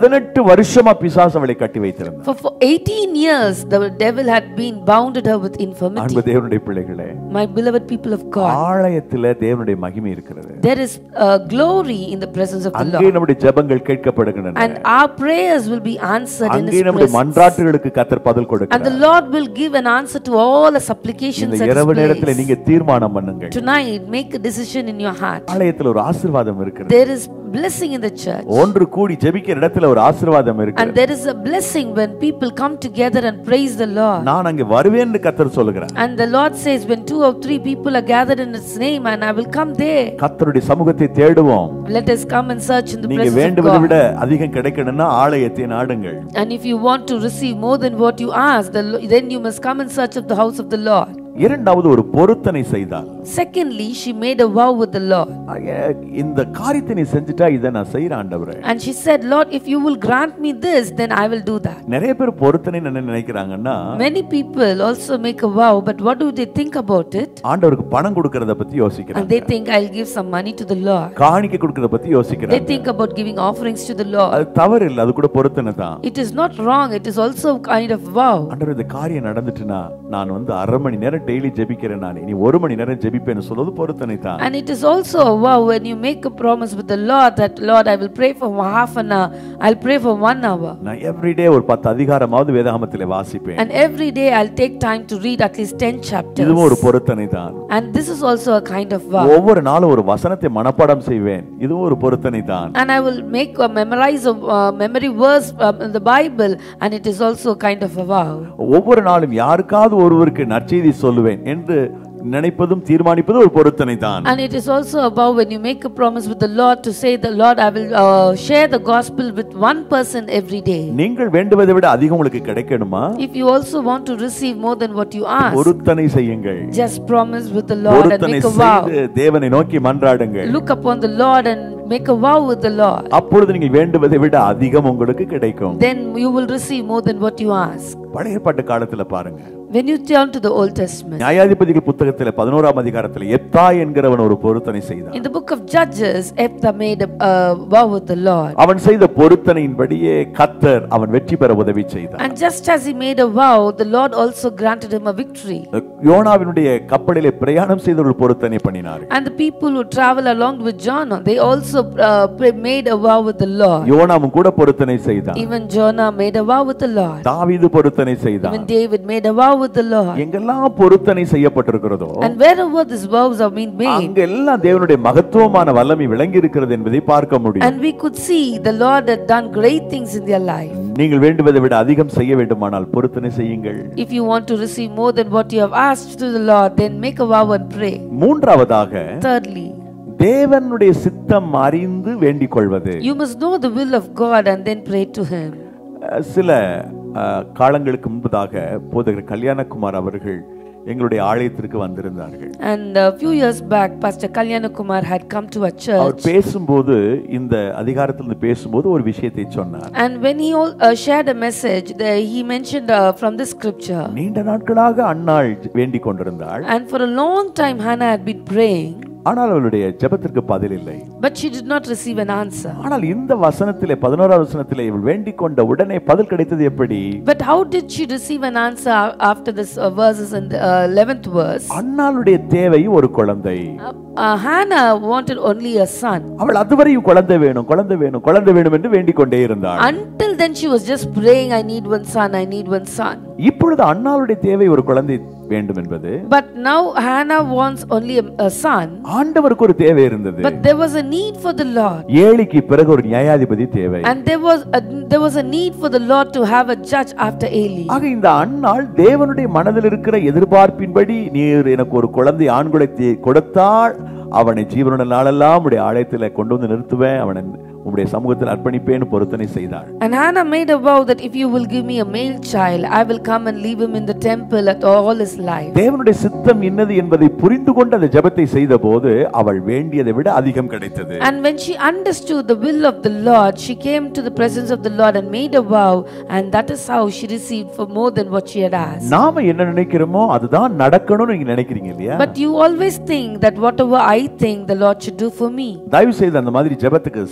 [SPEAKER 1] பதினெட்டு வருஷமா பிசாசு அவளை கட்டி வைத்திருந்தான்.
[SPEAKER 2] For, for eighteen years, the devil had been bounded her with infirmity.
[SPEAKER 1] அன்பு தேவனுடைய பிள்ளைகளே,
[SPEAKER 2] My beloved people of God,
[SPEAKER 1] ஆலயத்திலே தேவனுடைய மகிமை இருக்கிறது.
[SPEAKER 2] there is uh, glory in the presence of the
[SPEAKER 1] அங்கே
[SPEAKER 2] Lord.
[SPEAKER 1] நம்முடைய ஜெபங்கள் கேட்கப்படுகின்றன.
[SPEAKER 2] And our prayers will be answered in
[SPEAKER 1] அங்கே
[SPEAKER 2] His
[SPEAKER 1] நம்முடைய
[SPEAKER 2] presence.
[SPEAKER 1] மன்றாட்டுகளுக்கு கர்த்தர் பதில்
[SPEAKER 2] And the
[SPEAKER 1] கொடுக்கிறார்.
[SPEAKER 2] Lord will give an answer to all the supplications
[SPEAKER 1] இந்த
[SPEAKER 2] at His
[SPEAKER 1] இரவு நேரத்திலே
[SPEAKER 2] place.
[SPEAKER 1] நீங்க தீர்மானம் பண்ணுங்கள்.
[SPEAKER 2] Tonight, make a decision in your heart.
[SPEAKER 1] ஆலயத்தில் ஒரு ஆசீர்வாதம் இருக்கிறது.
[SPEAKER 2] There is blessing in the church.
[SPEAKER 1] ஒன்று கூடி ஜெபிக்கிற இடத்துல ஒரு ஆசீர்வாதம்
[SPEAKER 2] And
[SPEAKER 1] இருக்கிறது.
[SPEAKER 2] there is a blessing when people come together and praise the Lord.
[SPEAKER 1] நான் அங்கே வருவேன்னு கர்த்தர் சொல்லுகிறார்.
[SPEAKER 2] And the Lord says, when two or three people are gathered in His name, and I will come there.
[SPEAKER 1] கர்த்தருடைய சமூகத்தை தேடுவோம்.
[SPEAKER 2] Let us come and search in the
[SPEAKER 1] நீங்க
[SPEAKER 2] presence of
[SPEAKER 1] வேண்டுவதை விட
[SPEAKER 2] God.
[SPEAKER 1] அதிகம் கிடைக்கணும்னா ஆலயத்தை நாடுங்கள்.
[SPEAKER 2] And if you want to receive more than what you ask, the Lo- then you must come in search of the house of the Lord.
[SPEAKER 1] இரண்டாவது ஒரு பொருத்தனை செய்தால்,
[SPEAKER 2] Secondly, she made a vow with the Lord.
[SPEAKER 1] இந்த காரியத்தை நீ செஞ்சுட்டா இதை நான் செய்யறேன் ஆண்டவரே.
[SPEAKER 2] And she said, Lord, if you will grant me this, then I will do that.
[SPEAKER 1] நிறைய பேர் பொருத்தனை என்ன நினைக்கிறாங்கன்னா,
[SPEAKER 2] Many people also make a vow, but what do they think about it?
[SPEAKER 1] ஆண்டவருக்கு பணம் கொடுக்கறத பத்தி
[SPEAKER 2] And
[SPEAKER 1] யோசிக்கிறாங்க.
[SPEAKER 2] they think, I'll give some money to the Lord.
[SPEAKER 1] காணிக்கை கொடுக்கறத பத்தி
[SPEAKER 2] They
[SPEAKER 1] யோசிக்கிறாங்க.
[SPEAKER 2] think about giving offerings to the Lord.
[SPEAKER 1] அது தவறு இல்ல, அது கூட பொருத்தனை தான்.
[SPEAKER 2] It is not wrong, it is also a kind of vow.
[SPEAKER 1] ஆண்டவர் இந்த காரியம் நடந்துட்டுனா நான் வந்து அரை மணி நேரம் டெய்லி ஜெபிக்கிறேன், நான் இனி ஒரு மணி நேரம் ஜெபிப்பேன்னு சொல்றது பொருத்தனை தான்.
[SPEAKER 2] And it is also a vow when you make a promise with the Lord that, Lord, I will pray for half an hour, I'll pray for one hour.
[SPEAKER 1] நான் எவ்ரிடே ஒரு பத்து அதிகாரமாவது வேதாகமத்திலே வாசிப்பேன்.
[SPEAKER 2] And every day I'll take time to read at least ten chapters.
[SPEAKER 1] இதுவும் ஒரு பொருத்தனை தான்.
[SPEAKER 2] And this is also a kind of vow.
[SPEAKER 1] ஒவ்வொரு நாளும் ஒரு வசனத்தை மனப்பாடம் செய்வேன், இதுவும் ஒரு பொருத்தனை தான்.
[SPEAKER 2] And I will make a memorize a uh, memory verse um, in the Bible, and it is also a kind of a vow.
[SPEAKER 1] ஒவ்வொரு நாளும் யாருக்காவது ஒருவருக்கு நற்செய்தி சொல்லுவேன் என்று நினைப்பதும் தீர்மானிப்பதும் ஒரு பொருத்தனை தான்.
[SPEAKER 2] And it is also about when you make a promise with the Lord to say, the Lord, I will uh, share the gospel with one person every day.
[SPEAKER 1] நீங்கள் வேண்டுவதை விட அதிகம் உங்களுக்கு கிடைக்கணுமா?
[SPEAKER 2] If you also want to receive more than what you ask,
[SPEAKER 1] பொருத்தனை செய்யுங்கள்.
[SPEAKER 2] just promise with the Lord and
[SPEAKER 1] பொருத்தனை
[SPEAKER 2] make a vow.
[SPEAKER 1] செய்து தேவனை நோக்கி மன்றாடுங்கள்.
[SPEAKER 2] Look upon the Lord and make a vow with the Lord.
[SPEAKER 1] அப்பொழுது நீங்கள் வேண்டுவதை விட அதிகம் உங்களுக்கு கிடைக்கும்.
[SPEAKER 2] Then you will receive more than what you ask.
[SPEAKER 1] பழைய ஏற்பாட்டு காலத்துல பாருங்க,
[SPEAKER 2] When you turn to the Old Testament,
[SPEAKER 1] நியாயாதிபதிகள் புத்தகத்திலே பதினோராம் அதிகாரத்திலே எப்தாய் என்கிறவன் ஒரு பொருத்தனை செய்தான்.
[SPEAKER 2] in the book of Judges, Jephthah made a uh, vow with the Lord.
[SPEAKER 1] அவன் செய்த பொருத்தனையின்படியே கர்த்தர் அவன் வெற்றி பெற உதவி செய்தார்.
[SPEAKER 2] And just as he made a vow, the Lord also granted him a victory.
[SPEAKER 1] யோனாவினுடைய கப்பலிலே பிரயாணம் செய்த ஒரு பொருத்தனை பண்ணினார்கள்.
[SPEAKER 2] And the people who travel along with Jonah, they also uh, made a vow with the Lord.
[SPEAKER 1] யோனாவும் கூட பொருத்தனை செய்தான்.
[SPEAKER 2] Even Jonah made a vow with the Lord.
[SPEAKER 1] தாவீது பொருத்தனை செய்தான்.
[SPEAKER 2] Even David made a vow with the Lord.
[SPEAKER 1] எங்கெல்லாம் பொருத்தனை செய்யப்பட்டிருக்கிறதோ,
[SPEAKER 2] And wherever these vows are being made,
[SPEAKER 1] அங்கெல்லாம் தேவனுடைய மகத்துவமான வல்லமை விளங்கி இருக்கிறது என்பதை பார்க்க முடியும்.
[SPEAKER 2] and we could see the Lord had done great things in their life.
[SPEAKER 1] நீங்கள் வேண்டுவதை விட அதிகம் செய்ய வேண்டுமானால் பொருத்தனை செய்யுங்கள்.
[SPEAKER 2] If you want to receive more than what you have asked to the Lord, then make a vow and pray.
[SPEAKER 1] மூன்றாவதாக,
[SPEAKER 2] Thirdly,
[SPEAKER 1] தேவனுடைய சித்தம் அறிந்து வேண்டிக் கொள்வது.
[SPEAKER 2] you must know the will of God and then pray to Him.
[SPEAKER 1] சில காலங்களுக்கு முன்பதாக போதகர் கல்யாணகுமார் அவர்கள் எங்களுடைய ஆலயத்திற்கு வந்திருந்தார்கள்.
[SPEAKER 2] And a few years back, Pastor Kalyanakumar had come to a
[SPEAKER 1] our
[SPEAKER 2] church.
[SPEAKER 1] பேசும்போது இந்த அதிகாரத்திலிருந்து பேசும்போது ஒரு விஷயத்தை சொன்னார்.
[SPEAKER 2] And when he uh, shared a message, the, he mentioned uh, from this scripture.
[SPEAKER 1] நீண்ட நாட்களாக அன்னாள் வேண்டிக் கொண்டிருந்தாள்.
[SPEAKER 2] And for a long time Hannah had been praying.
[SPEAKER 1] ஆனால் அவளுடைய ஜெபத்திற்கு பதில் இல்லை.
[SPEAKER 2] But she did not receive an answer.
[SPEAKER 1] ஆனால் இந்த வசனத்திலே பதினோராவது வசனத்திலே இவள் வேண்டிக் கொண்ட உடனே பதில் கிடைத்தது எப்படி?
[SPEAKER 2] But how did she receive an answer after this uh, verses in the uh, eleventh verse?
[SPEAKER 1] அன்னாளுடைய தேவை ஒரு குழந்தை.
[SPEAKER 2] Uh, uh, Hannah wanted only a son.
[SPEAKER 1] அவள் அதுவரையும் குழந்தை வேணும், குழந்தை வேணும், குழந்தை வேணும் என்று வேண்டிக் கொண்டே இருந்தாள்.
[SPEAKER 2] Until then she was just praying, I need one son, I need one son.
[SPEAKER 1] இப்பொழுது அன்னாளுடைய தேவை ஒரு குழந்தை வேண்டும் என்பது.
[SPEAKER 2] But now Hannah wants only a, a son.
[SPEAKER 1] ஆண்டவருக்கு ஒரு தேவை இருந்தது.
[SPEAKER 2] But there was a need for the Lord.
[SPEAKER 1] ஏலிக்கு பிறகு ஒரு நியாயாதிபதி தேவை.
[SPEAKER 2] And there was a, there was a need for the Lord to have a judge after Eli.
[SPEAKER 1] ஆக இந்த அன்னாள் தேவனுடைய மனதில் இருக்கிற எதிர்பார்ப்பின்படி நீர் எனக்கு ஒரு குழந்தை ஆண் குழந்தை கொடுத்தால் அவனை ஜீவனுள்ள நாளெல்லாம் உடைய ஆலயத்தில் கொண்டு வந்து நிறுத்துவேன், அவனை உம்முடைய சமூகத்தில் அர்ப்பணிப்பேன்னு பொருத்தனை செய்தாள்.
[SPEAKER 2] And Hannah made a vow that if you will give me a male child, I will come and leave him in the temple at all his life.
[SPEAKER 1] தேவனுடைய சித்தம் என்னது என்பதை புரிந்து கொண்டு அந்த ஜெபத்தை செய்தபோது அவள் வேண்டியதை விட அதிகம் கிடைத்தது.
[SPEAKER 2] And when she understood the will of the Lord, she came to the presence of the Lord and made a vow, and that is how she received for more than what she had asked.
[SPEAKER 1] நாம என்ன நினைக்கிறோமோ அதுதான் நடக்கணும்னு நீங்க நினைக்கிறீங்க இல்லையா?
[SPEAKER 2] But you always think that whatever I think the Lord should do for me.
[SPEAKER 1] தயவு செய்து அந்த மாதிரி ஜெபத்துக்கு ஸ்டாப் பண்ணிடுங்க.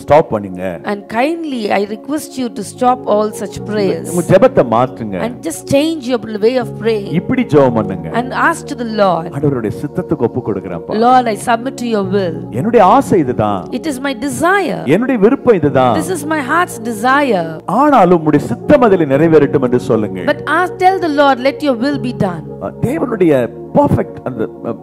[SPEAKER 1] பண்ணுங்க.
[SPEAKER 2] And kindly I request you to stop all such prayers.
[SPEAKER 1] உங்க ஜெபத்தை மாற்றுங்க.
[SPEAKER 2] And just change your way of praying.
[SPEAKER 1] இப்படி ஜெபம் பண்ணுங்க.
[SPEAKER 2] And ask to the Lord.
[SPEAKER 1] ஆண்டவருடைய சித்தத்துக்கு ஒப்பு கொடுக்கிறேன்ப்பா.
[SPEAKER 2] Lord, I submit to your will.
[SPEAKER 1] என்னுடைய ஆசை இதுதான்.
[SPEAKER 2] It is my desire.
[SPEAKER 1] என்னுடைய விருப்பம் இதுதான்.
[SPEAKER 2] This is my heart's desire.
[SPEAKER 1] ஆனாலும் உம்முடைய சித்தம் அதிலே நிறைவேறட்டும் என்று சொல்லுங்க.
[SPEAKER 2] But ask, tell the Lord, let your will be done.
[SPEAKER 1] தேவனுடைய பெர்ஃபெக்ட் அந்த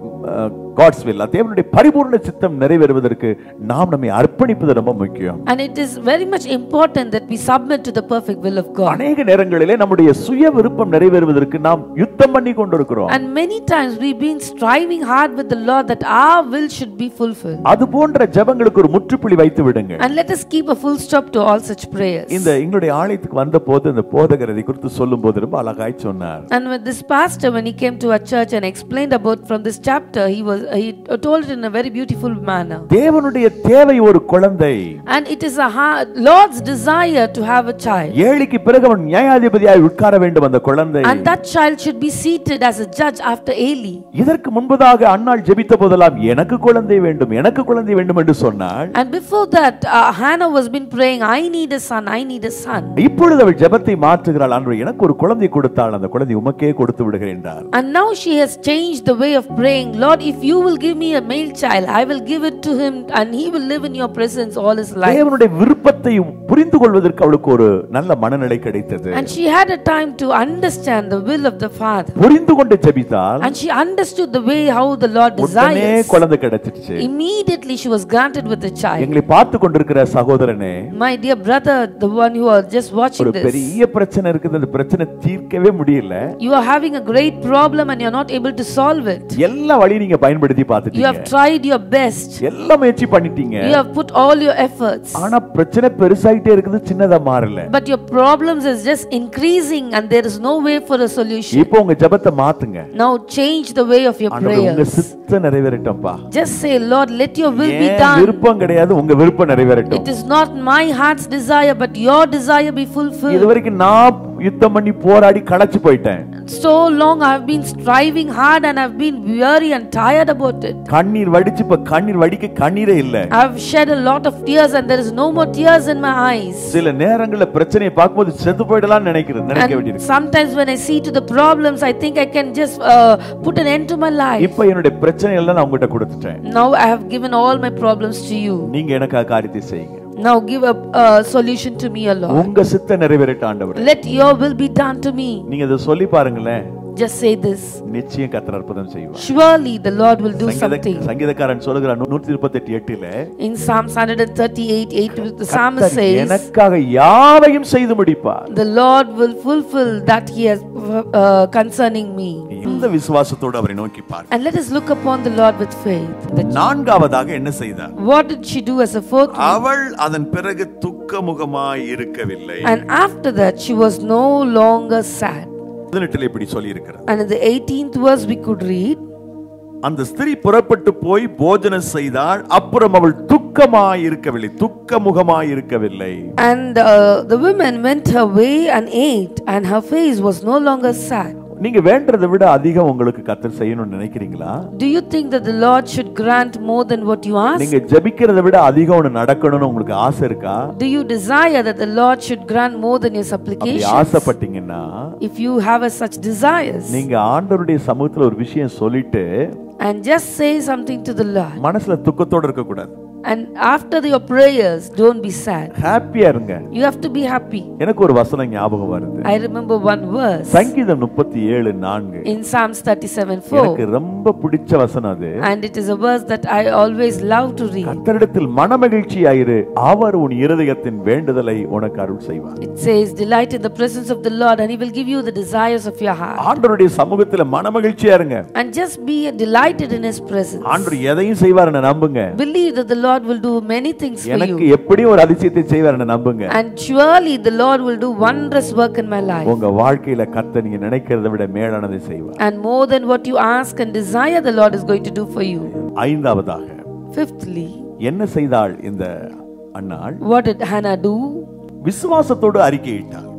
[SPEAKER 1] God's will, தேவனுடைய பரிபூர்ண சித்தம் நிறைவேறுவதற்கு நாம் நம்மை அர்ப்பணிப்பது ரொம்ப முக்கியம்.
[SPEAKER 2] And it is very much important that we submit to the perfect will of God.
[SPEAKER 1] அநேக நேரங்களிலே நம்முடைய சுய விருப்பம் நிறைவேறுவதற்கு நாம் யுத்தம் பண்ணி கொண்டிருக்கிறோம்.
[SPEAKER 2] And many times we've been striving hard with the Lord that our will should be fulfilled.
[SPEAKER 1] அது போன்ற ஜெபங்களுக்கு ஒரு முற்றுப்புள்ளி வைத்து விடுங்க.
[SPEAKER 2] And let us keep a full stop to all such prayers.
[SPEAKER 1] இந்த எங்களுடைய ஆலயத்துக்கு வந்தபோது இந்த போதகர் இதை குறித்து சொல்லும்போது ரொம்ப அழகாய் சொன்னார்.
[SPEAKER 2] And with this pastor, when he came to our church and explained about from this chapter, he was he told it in a very beautiful manner.
[SPEAKER 1] தேவனுடைய தேவை ஒரு குழந்தை.
[SPEAKER 2] And it is a Lord's desire to have a child.
[SPEAKER 1] ஏழிக்கு பிறகு அவன் நியாயாதிபதியாய் உட்கார வேண்டும் அந்த குழந்தை.
[SPEAKER 2] And that child should be seated as a judge after Eli.
[SPEAKER 1] இதற்கு முன்பதாக அன்னாள் ஜெபித்த போதெல்லாம் எனக்கு குழந்தை வேண்டும் எனக்கு குழந்தை வேண்டும் என்று சொன்னாள்.
[SPEAKER 2] And before that uh, Hannah was been praying, I need a son, I need a son.
[SPEAKER 1] இப்பொழுது அவள் ஜெபத்தை மாற்றுகிறாள். ஆண்டவரே எனக்கு ஒரு குழந்தை கொடுத்தாள், அந்த குழந்தை உமக்கே கொடுத்து விடுகிறேன் என்றாள்.
[SPEAKER 2] And now she has changed the way of praying. Lord, if you will give me a male child, I will give it to him and he will live in your presence all his life.
[SPEAKER 1] தேவனுடைய விருப்பத்தை புரிந்து கொள்வதற்கு அவளுக்கு ஒரு நல்ல மனநிலை கிடைத்தது.
[SPEAKER 2] And she had a time to understand the will of the Father.
[SPEAKER 1] புரிந்து கொண்டு ஜெபித்தாள்.
[SPEAKER 2] And she understood the way how the Lord desires.
[SPEAKER 1] உடனே குழந்தை கிடைச்சிடுச்சு.
[SPEAKER 2] Immediately she was granted with a child.
[SPEAKER 1] எங்களை பார்த்து கொண்டிருக்கிற சகோதரனே,
[SPEAKER 2] my dear brother, the one who are just watching
[SPEAKER 1] ஒரு
[SPEAKER 2] this,
[SPEAKER 1] பெரிய பிரச்சனை இருக்குது, அந்த பிரச்சனை தீர்க்கவே முடியல.
[SPEAKER 2] you are having a great problem and you are not able to solve it.
[SPEAKER 1] எல்லா வழி நீங்க பயன்படுத்தி பார்த்துட்டீங்க.
[SPEAKER 2] You have tried your best.
[SPEAKER 1] எல்லா முயற்சி பண்ணிட்டீங்க.
[SPEAKER 2] You have put all your efforts.
[SPEAKER 1] ஆனா பிரச்சனை பெருசாயிட்டே இருக்குது, சின்னதா மாறல.
[SPEAKER 2] But your problems is just increasing and there is no way for a solution.
[SPEAKER 1] இப்போ உங்க ஜெபத்தை மாத்துங்க.
[SPEAKER 2] Now change the way of your prayers.
[SPEAKER 1] உங்க சித்தம் நிறைவேறட்டும்பா.
[SPEAKER 2] Just say, Lord, let your will be done.
[SPEAKER 1] விருப்பம் கிடையாது, உங்க விருப்பம் நிறைவேறட்டும்.
[SPEAKER 2] It is not my heart's desire but your desire be fulfilled.
[SPEAKER 1] இதுவரைக்கும் நான் யுத்தம் பண்ணி போராடி களைச்சு போயிட்டேன்.
[SPEAKER 2] So long I have been striving hard and I have been weary and tired about it.
[SPEAKER 1] கண்ணீர் வடிச்சு இப்ப கண்ணீர் வடிக்க கண்ணீரே இல்ல.
[SPEAKER 2] I have shed a lot of tears and there is no more tears in my eyes.
[SPEAKER 1] சில நேரங்கள்ல பிரச்சனையை பார்க்கும்போது செத்து போய்டலாம் நினைக்கிறேன் நினைக்க வேண்டியது.
[SPEAKER 2] Sometimes when I see to the problems I think I can just uh, put an end to my life.
[SPEAKER 1] இப்போ என்னோட பிரச்சனை எல்லாம் நான் உங்ககிட்ட கொடுத்துட்டேன்.
[SPEAKER 2] Now I have given all my problems to you.
[SPEAKER 1] நீங்க எனக்கு காரியத்தை செய்யுங்க.
[SPEAKER 2] Now give a uh, solution to me, Lord.
[SPEAKER 1] உங்க சித்தம் நிறைவேறட்டும் ஆண்டவரே.
[SPEAKER 2] Let your will be done to me.
[SPEAKER 1] நீங்க இத சொல்லி பாருங்களேன்.
[SPEAKER 2] Just say this.
[SPEAKER 1] நிச்சயம் கர்த்தர் அற்புதம் செய்வார்.
[SPEAKER 2] Surely the Lord will do something.
[SPEAKER 1] சங்கீதக்காரன் சொல்கிறார் நூற்று முப்பத்தி எட்டு எட்டுல,
[SPEAKER 2] in Psalms one thirty-eight eight the psalmist says,
[SPEAKER 1] எனக்காக யாவையும் செய்து முடிப்பார்.
[SPEAKER 2] The Lord will fulfill that he has uh, concerning me.
[SPEAKER 1] இந்த விசுவாசத்தோடு அவரை நோக்கி பார்.
[SPEAKER 2] And let us look upon the Lord with faith.
[SPEAKER 1] நான்காவதாக என்ன செய்தார்?
[SPEAKER 2] What did she do as a fourth?
[SPEAKER 1] அவள் அதன் பிறகு துக்கமுகமாய் இருக்கவில்லை.
[SPEAKER 2] And after that she was no longer sad.
[SPEAKER 1] பதினெட்டில் இப்படி சொல்லி இருக்கிறார்.
[SPEAKER 2] And in the eighteenth verse we could read,
[SPEAKER 1] அந்த ஸ்திரீ புறப்பட்டு போய் போஜனம் செய்தாள், அப்புறம் அவள் துக்கமாய் இருக்கவில்லை, துக்கமுகமாய் இருக்கவில்லை.
[SPEAKER 2] And uh, the woman went her way and ate and her face was no longer sad.
[SPEAKER 1] நீங்க வேண்டறதை விட அதிகம் உங்களுக்கு கர்த்தர் செய்யணும்னு நினைக்கிறீங்களா?
[SPEAKER 2] Do you think that the Lord should grant more than what you ask?
[SPEAKER 1] நீங்க ஜெபிக்கிறதை விட அதிகம் ஒன்னு நடக்கணும்னு உங்களுக்கு ஆசை இருக்கா?
[SPEAKER 2] Do you desire that the Lord should grant more than your supplications?
[SPEAKER 1] அப்படி ஆசைப்பட்டீங்கன்னா,
[SPEAKER 2] if you have a such desires,
[SPEAKER 1] நீங்க ஆண்டவருடைய சமூகத்துல ஒரு விஷயம் சொல்லிட்டு
[SPEAKER 2] and just say something to the Lord,
[SPEAKER 1] மனசுல துக்கத்தோட இருக்க கூடாது.
[SPEAKER 2] and after your prayers don't be sad.
[SPEAKER 1] ஹாப்பியா இருங்க.
[SPEAKER 2] You have to be happy.
[SPEAKER 1] எனக்கு ஒரு வசனம் ஞாபகம் வருது.
[SPEAKER 2] I remember one verse.
[SPEAKER 1] சங்கீதம் முப்பத்தி ஏழு நான்கு.
[SPEAKER 2] In Psalms thirty-seven four.
[SPEAKER 1] எனக்கு ரொம்ப பிடிச்ச வசனம் அது.
[SPEAKER 2] And it is a verse that I always love to read.
[SPEAKER 1] கர்த்தரிடத்தில் மனமகிழ்ச்சியாயிரு, அவர் உன் இருதயத்தின் வேண்டுதலை உனக்கு அருள் செய்வார்.
[SPEAKER 2] It says, delight in the presence of the Lord and he will give you the desires of your heart.
[SPEAKER 1] ஆண்டவருடைய சமூகத்துல மனமகிழ்ச்சியா இருங்க.
[SPEAKER 2] And just be delighted in his presence.
[SPEAKER 1] ஆண்டவர் எதையும் செய்வார்னு நம்புங்க.
[SPEAKER 2] Believe that the Lord will do many things for you.
[SPEAKER 1] எனக்கு எப்படி ஒரு அதிசயத்தை செய்வார்னு நம்புங்க.
[SPEAKER 2] And surely the Lord will do wondrous work in my life.
[SPEAKER 1] உங்க வாழ்க்கையில கர்த்தர் நீங்க நினைக்கிறதை விட மேலானதை செய்வார்.
[SPEAKER 2] And more than what you ask and desire the Lord is going to do for you.
[SPEAKER 1] ஐந்தாவதாக,
[SPEAKER 2] fifthly,
[SPEAKER 1] என்ன செய்தாள் இந்த அன்னாள்?
[SPEAKER 2] what did Hannah do?
[SPEAKER 1] விசுவாசத்தோடு அறிக்கையிட்டாள்.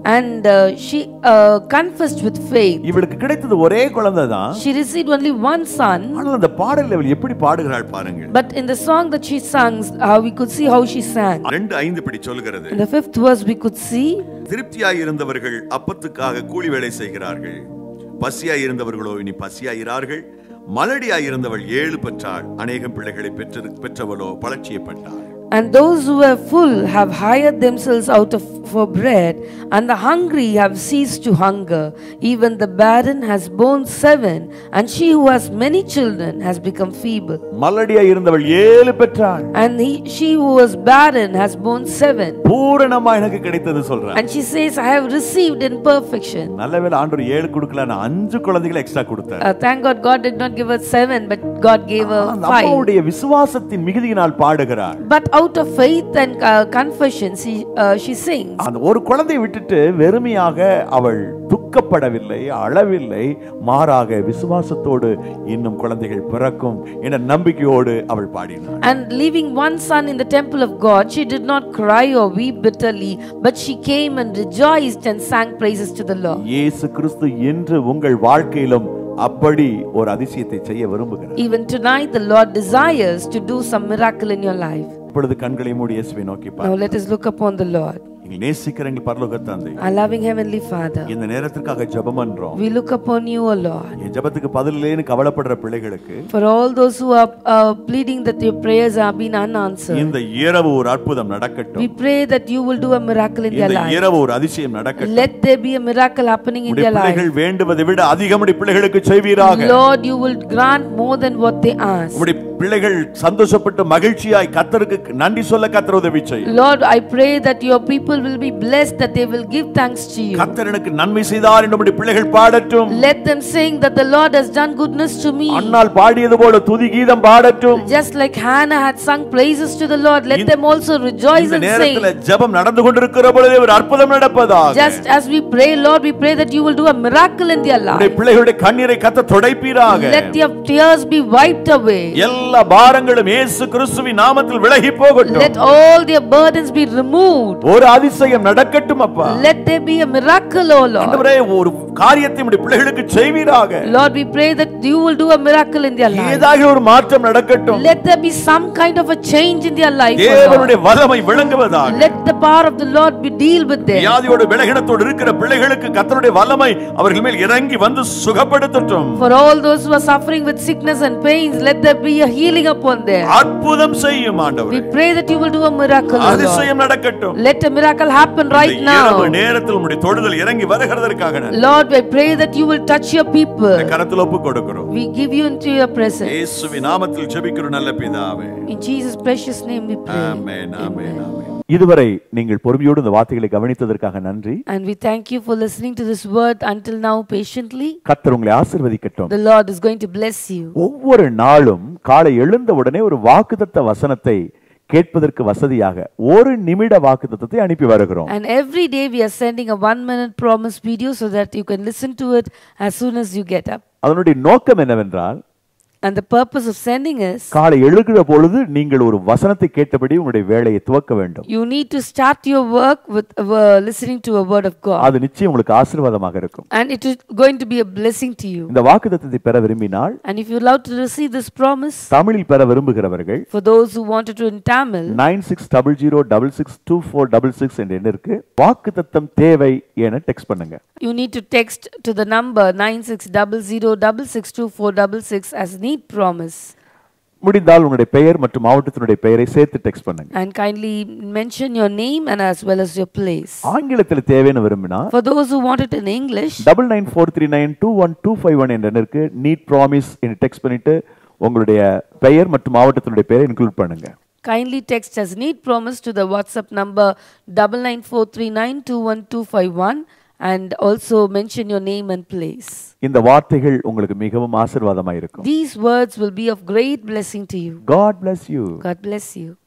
[SPEAKER 2] And uh, she uh, confessed with faith.
[SPEAKER 1] இவளுக்கு கிடைத்தது ஒரே குழந்தை தான்.
[SPEAKER 2] She received only one son.
[SPEAKER 1] ஆனால் அந்த பாடல்ல அவள் எப்படி பாடுகிறாள் பாருங்க.
[SPEAKER 2] But in the song that she sang, how we could see how she sang.
[SPEAKER 1] ரெண்டு ஐந்து படி சொல்கிறது.
[SPEAKER 2] In the fifth verse we could see,
[SPEAKER 1] திருப்தியாய் இருந்தவர்கள் அப்பத்துக்காக கூலி வேலை செய்கிறார்கள், பசியாய் இருந்தவர்களோ இனி பசியாயிரார்கள். மலடியாய் இருந்தவள் ஏழு பெற்றாள், அநேகம் பிள்ளைகளை பெற்று பெற்றவளோ பலட்சியப்பட்டாள்.
[SPEAKER 2] And those who were full have hired themselves out of for bread, and the hungry have ceased to hunger. Even the barren has borne seven, and she who has many children has become feeble.
[SPEAKER 1] மலடியாய் இருந்தவள் ஏழு பெற்றாள்.
[SPEAKER 2] And he, she who was barren has borne seven.
[SPEAKER 1] பூரணமா எனக்கு கிடைத்தது சொல்றார்.
[SPEAKER 2] And she says, I have received in perfection.
[SPEAKER 1] நல்லவேளை ஆண்டவர் ஏழு கொடுக்கல, நான் அஞ்சு குழந்தைகளை எக்ஸ்ட்ரா கொடுத்தார்.
[SPEAKER 2] Uh, thank God, God did not give her seven, but God gave her five.
[SPEAKER 1] அவளுடைய விசுவாசத்தின் மிகுதியினால் பாடுகிறாள்.
[SPEAKER 2] But out of faith and uh, confession, she uh, she sings.
[SPEAKER 1] அந்த ஒரு குழந்தையை விட்டுட்டு வெறுமையாக அவள் துக்கப்படவில்லை, அழவில்லை, மாறாக விசுவாசத்தோடு இன்னும் குழந்தைகள் பிறக்கும் என்ற நம்பிக்கையோடு அவள் பாடினாள்.
[SPEAKER 2] And leaving one son in the temple of God, she did not cry or weep bitterly, but she came and rejoiced and sang praises to the Lord.
[SPEAKER 1] இயேசு கிறிஸ்து இன்று உங்கள் வாழ்க்கையிலும் அப்படி ஒரு அதிசயத்தை செய்ய விரும்புகிறார்.
[SPEAKER 2] Even tonight the Lord desires to do some miracle in your life.
[SPEAKER 1] இப்பொழுது கண்களை மூடி இயேசுவை நோக்கி
[SPEAKER 2] Now
[SPEAKER 1] பாருங்கள்.
[SPEAKER 2] let us look upon the Lord.
[SPEAKER 1] எங்களை நேசிக்கிற எங்கள் பரலோக தந்தை,
[SPEAKER 2] Our loving heavenly Father,
[SPEAKER 1] இந்த நேரத்திற்காக ஜெபம் பண்றோம்.
[SPEAKER 2] we look upon you, O Lord.
[SPEAKER 1] என் ஜெபத்துக்கு பதில் இல்லைன்னு கவலைப்படுற பிள்ளைகளுக்கு,
[SPEAKER 2] For all those who are uh, pleading that their prayers are being unanswered,
[SPEAKER 1] இந்த இரவு ஒரு அற்புதம் நடக்கட்டும்.
[SPEAKER 2] we pray that you will do a miracle in their
[SPEAKER 1] இந்த
[SPEAKER 2] life.
[SPEAKER 1] இரவு ஒரு அதிசயம் நடக்கட்டும்.
[SPEAKER 2] Let there be a miracle happening in their life.
[SPEAKER 1] பிள்ளைகள் வேண்டுவதை விட அதிகமாக பிள்ளைகளுக்கு செய்வீராக.
[SPEAKER 2] Lord, you will grant more than what they ask.
[SPEAKER 1] உம்முடைய பிள்ளைகள் சந்தோஷப்பட்டு மகிழ்ச்சியாய் கர்த்தருக்கு நன்றி சொல்ல கர்த்தர் உதவி செய்யும்.
[SPEAKER 2] Lord, I pray that your people will be blessed, that they will give thanks to you.
[SPEAKER 1] கர்த்தர் எனக்கு நன்மை செய்தார் என்று உம்முடைய பிள்ளைகள் பாடட்டும்.
[SPEAKER 2] Let them sing that the Lord has done goodness to me.
[SPEAKER 1] அன்னாள் பாடியது போல துதி கீதம் பாடட்டும்.
[SPEAKER 2] Just like Hannah had sung praises to the Lord, let them also rejoice
[SPEAKER 1] இந்த
[SPEAKER 2] and
[SPEAKER 1] நேரத்தில்
[SPEAKER 2] sing.
[SPEAKER 1] ஜெபம் நடந்து கொண்டிருக்கிற பொழுது ஒரு அற்புதம் நடப்பதாக.
[SPEAKER 2] Just as we pray, Lord, we pray that you will do a miracle in their
[SPEAKER 1] உம்முடைய
[SPEAKER 2] life.
[SPEAKER 1] பிள்ளைகளுடைய கண்ணீரை கர்த்தர் துடைப்பீராக.
[SPEAKER 2] Let their tears be wiped away.
[SPEAKER 1] எல்லா பாரங்களும் இயேசு கிறிஸ்துவின் நாமத்தில் விலகி போகட்டும்.
[SPEAKER 2] Let all their burdens be removed.
[SPEAKER 1] ஒரு அதிசயம் நடக்கட்டும் அப்பா.
[SPEAKER 2] Let there be a miracle, O Lord.
[SPEAKER 1] ஆண்டவரே, ஒரு காரியத்தை உம்முடைய பிள்ளைகளுக்கு செய்வீராக.
[SPEAKER 2] Lord, we pray that you will do a miracle in their life.
[SPEAKER 1] ஏதாவது ஒரு மாற்றம் நடக்கட்டும்.
[SPEAKER 2] Let there be some kind of a change in their life, O
[SPEAKER 1] தேவனுடைய
[SPEAKER 2] Lord.
[SPEAKER 1] வல்லமை விளங்குவதாக.
[SPEAKER 2] Let the power of the Lord be deal with them.
[SPEAKER 1] வியாதியோடு விலகினத்தோடு இருக்கிற பிள்ளைகளுக்கு கர்த்தருடைய வல்லமை அவர்கள் மேல் இறங்கி வந்து சுகப்படுத்தட்டும்.
[SPEAKER 2] For all those who are suffering with sickness and pains, let there be a healing upon them.
[SPEAKER 1] அற்புதம் செய்யும் ஆண்டவரே.
[SPEAKER 2] We pray that you will do a miracle, O Lord.
[SPEAKER 1] அதிசயம் நடக்கட்டும்.
[SPEAKER 2] Let a miracle happen right
[SPEAKER 1] இந்த இரவு
[SPEAKER 2] now.
[SPEAKER 1] நேரத்தில் உம்முடைய தொடுதல் இறங்கி வருகிறதற்காக நன்றி.
[SPEAKER 2] Lord, I pray that you will touch your people.
[SPEAKER 1] இந்த கரத்தில் ஒப்பு கொடுக்கிறோம்.
[SPEAKER 2] We give you into your presence.
[SPEAKER 1] இயேசுவின் நாமத்தில் ஜெபிக்கிறோம் நல்ல பிதாவே.
[SPEAKER 2] In Jesus' precious name we pray.
[SPEAKER 1] ஆமென் ஆமென் ஆமென். இதுவரை நீங்கள் பொறுமையோடு இந்த வார்த்தைகளை கவனித்ததற்காக நன்றி.
[SPEAKER 2] And we thank you for listening to this word until now patiently.
[SPEAKER 1] கர்த்தர் உங்களை ஆசீர்வதிக்கட்டும்.
[SPEAKER 2] The Lord is going to bless you.
[SPEAKER 1] ஒவ்வொரு நாளும் காலை எழுந்த உடனே ஒரு வாக்குத்தத்த வசனத்தை கேட்பதற்கு வசதியாக ஒரு நிமிட வாக்குத்தத்தத்தை அனுப்பி வருகிறோம்.
[SPEAKER 2] And every day we are sending a one minute promise video so that you can listen to it as soon as you get up.
[SPEAKER 1] அதனுடைய நோக்கம் என்னவென்றால்,
[SPEAKER 2] And the purpose of sending is,
[SPEAKER 1] காலை எழுகிற பொழுது நீங்கள் ஒரு வசனத்தை கேட்டபடி உங்களுடைய வேலையை துவக்க வேண்டும்.
[SPEAKER 2] you need to start your work with uh, listening to a word of God.
[SPEAKER 1] அது நிச்சயம் உங்களுக்கு ஆசீர்வாதமாக இருக்கும்.
[SPEAKER 2] And it is going to be a blessing to you.
[SPEAKER 1] இந்த வாக்குத்தத்தத்தை பெற விரும்பினால்,
[SPEAKER 2] And if you love to receive this promise,
[SPEAKER 1] தமிழில் பெற விரும்புகிறவர்கள்
[SPEAKER 2] for those who wanted to in Tamil,
[SPEAKER 1] nine six zero zero six six two four six six என்ற எண்ணிற்கு வாக்குத்தத்தம் தேவை என டெக்ஸ்ட் பண்ணுங்க.
[SPEAKER 2] you need to text to the number nine six zero zero six six two four six six as need promise.
[SPEAKER 1] முடிந்தால் உங்களுடைய பெயர் மற்றும் மாவட்டத்தினுடைய பெயரை சேர்த்து டெக்ஸ்ட் பண்ணுங்க.
[SPEAKER 2] And kindly mention your name and as well as your place.
[SPEAKER 1] ஆங்கிலத்தில் தேவைன்னு விரும்பினா,
[SPEAKER 2] For those who want it in English,
[SPEAKER 1] nine nine four three nine two one two five one என்ற எண்ணிற்கு நீட் ப்ராமிஸ் என்று text பண்ணிட்டு உங்களுடைய பெயர் மற்றும் மாவட்டத்தினுடைய பெயரை இன்க்ளூட் பண்ணுங்க.
[SPEAKER 2] kindly text as need promise to the WhatsApp number nine nine four three nine two one two five one and also mention your name and place.
[SPEAKER 1] இந்த வார்த்தைகள் உங்களுக்கு மிகவும் ஆசீர்வாதமாக இருக்கும்.
[SPEAKER 2] These words will be of great blessing to you.
[SPEAKER 1] God bless you.
[SPEAKER 2] God bless you.